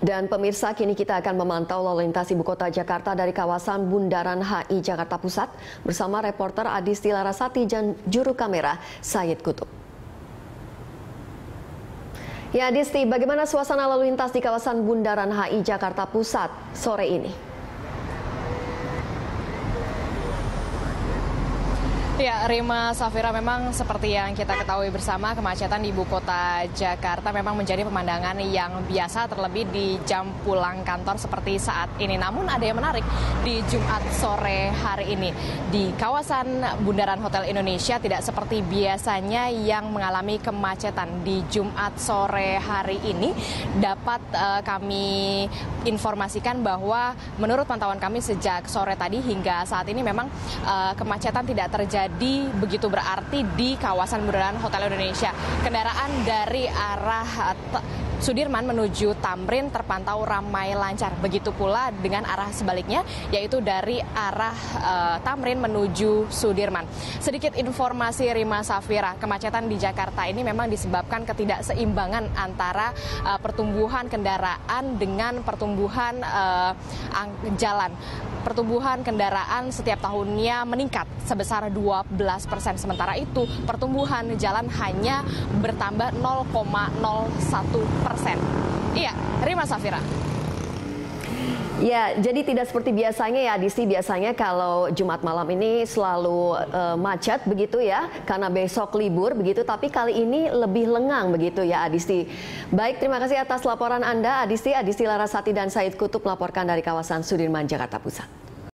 Dan pemirsa, kini kita akan memantau lalu lintas ibu kota Jakarta dari kawasan Bundaran HI Jakarta Pusat bersama reporter Adisti Larasati dan juru kamera Said Kutub. Ya Adisti, bagaimana suasana lalu lintas di kawasan Bundaran HI Jakarta Pusat sore ini? Ya, Rima Safira, memang seperti yang kita ketahui bersama, kemacetan di ibu kota Jakarta memang menjadi pemandangan yang biasa, terlebih di jam pulang kantor seperti saat ini. Namun ada yang menarik di Jumat sore hari ini. Di kawasan Bundaran Hotel Indonesia tidak seperti biasanya yang mengalami kemacetan. Di Jumat sore hari ini dapat kami informasikan bahwa menurut pantauan kami sejak sore tadi hingga saat ini memang kemacetan tidak terjadi begitu berarti di kawasan Bundaran Hotel Indonesia. Kendaraan dari arah Sudirman menuju Tamrin terpantau ramai lancar. Begitu pula dengan arah sebaliknya, yaitu dari arah Tamrin menuju Sudirman. Sedikit informasi Rima Safira, kemacetan di Jakarta ini memang disebabkan ketidakseimbangan antara pertumbuhan kendaraan dengan pertumbuhan jalan. Pertumbuhan kendaraan setiap tahunnya meningkat sebesar 12%. Sementara itu pertumbuhan jalan hanya bertambah 0,01%. Iya, Rima Safira. Ya, jadi tidak seperti biasanya ya Adisti. Biasanya kalau Jumat malam ini selalu macet begitu ya, karena besok libur begitu. Tapi kali ini lebih lengang begitu ya Adisti. Baik, terima kasih atas laporan Anda Adisti. Adisti Larasati dan Said Kutub melaporkan dari kawasan Sudirman, Jakarta Pusat.